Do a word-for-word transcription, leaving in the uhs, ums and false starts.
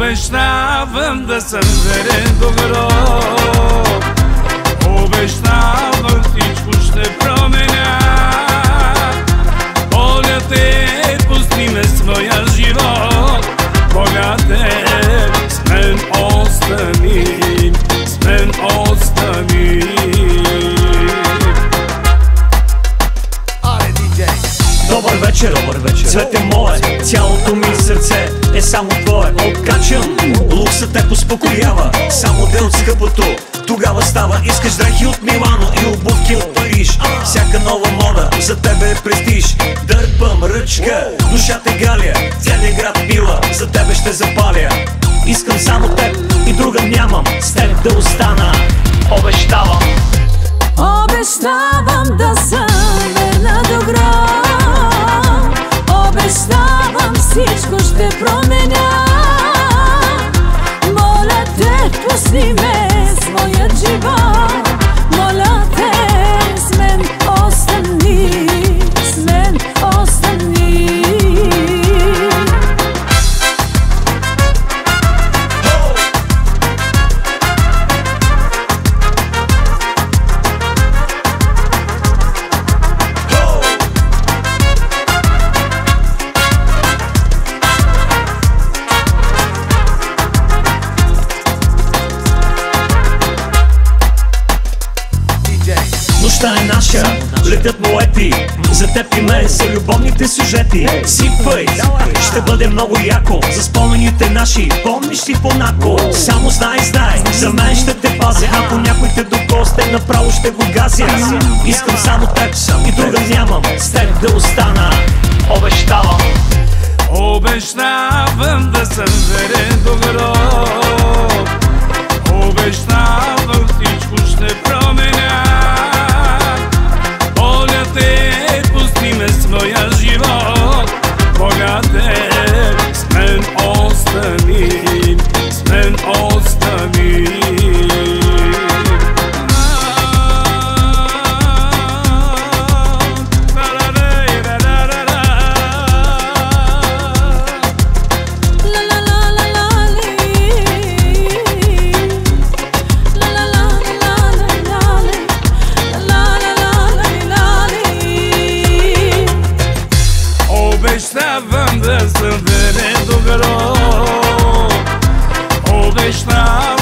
Обещавам да съм верен до гроб. Обещавам, всичко ще променя. Моля те, пусти ме своя живот. Моля те, с мен остани, с мен остани. Добър вечер, добър вечер, цвете мое, цялото ми сърце е само твое. Откачам, луксът те поспокоява, само дел от скъпото тогава става. Искаш дрехи от Милано и обувки от Париж, всяка нова мода за тебе е престиж. Дърпам ръчка, душата е галия, целият град пила, за тебе ще запаля. Искам само теб и друга нямам, с теб да остана. Обещавам, обещавам да съм верна до гроб. Обещавам, всичко ще променя. Моля те, пусни ме своят живот. Моля те, с мен остани, с мен остани. Нощта е наша, летят моети, за теб и мен са любовните сюжети. Сипвай, ще бъде много яко, за спомените наши, помниш ли понако? Само знай, знай, за мен ще те пазя, ако някой те докосне, направо ще го газя. Искам само теб и друга нямам, с теб да остана. Обещавам, обещавам да съм верен до гроб. Обещавам, всичко ще променя. Моля те, пусти ме своя живот. Моля те, с мен остани, с мен остани. Обещавам да съм верен до гроб. Обещавам